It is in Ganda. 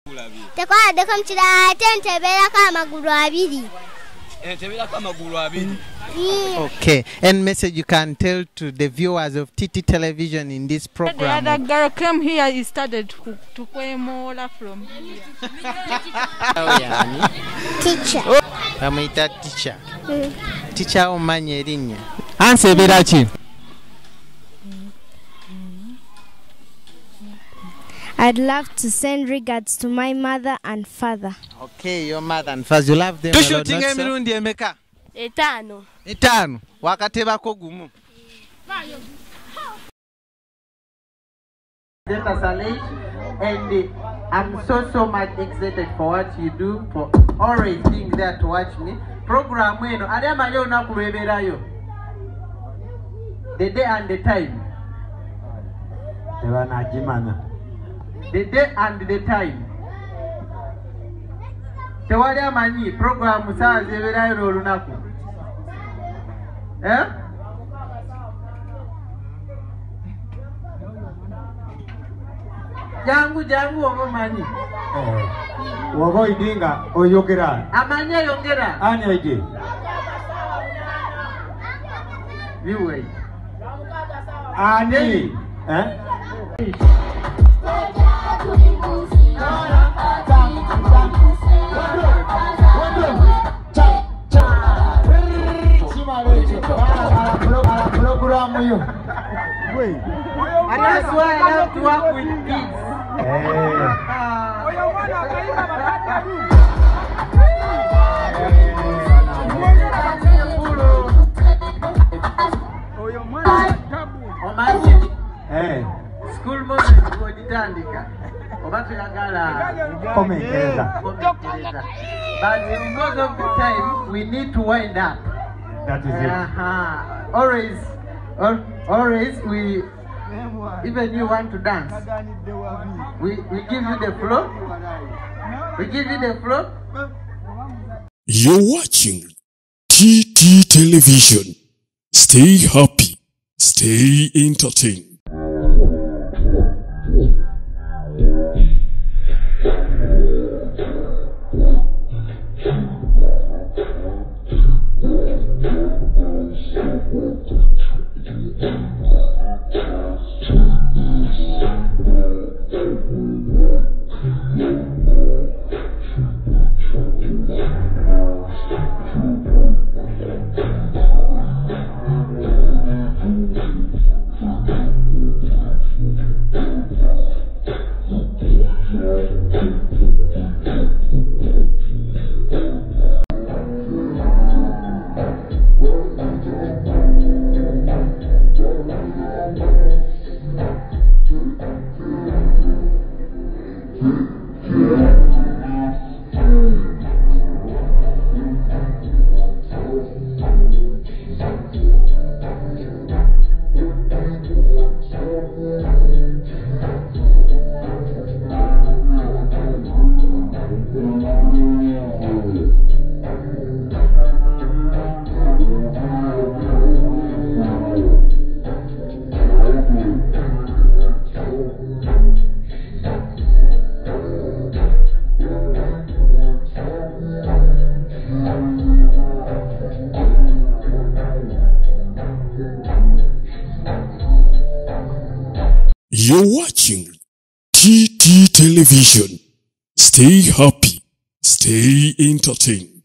Tekwade komchira tente bela kama maguru abiri. Okay, and message you can tell to the viewers of TT Television in this program. The other girl came here, he started to play more from here. Teacher. Amita teacher. Teacher omanye linya. Anse berachi. I'd love to send regards to my mother and father. Okay, your mother and father, you love them. Shooting emirundi emeka. Etano. Etano. Wakatebako gumu. And I'm so much excited for what you do, for always being there to watch me. Program weno, adema yo na kurebera yo. The day and the time. The day and the time. Tewali amanyi program saa zebera yo olunaku. Jangu omumanyi. Wogo idinga oyogera. Amanya yongera. Ani oide. Viwe. Ani. And that's why I love to work with kids. School moment for Ditandika. But because of the time, we need to wind up. That is it. Always we, even you want to dance, we give you the floor. We give you the floor. You're watching TT Television. Stay happy, stay entertained. You're watching TT Television. Stay happy, stay entertained.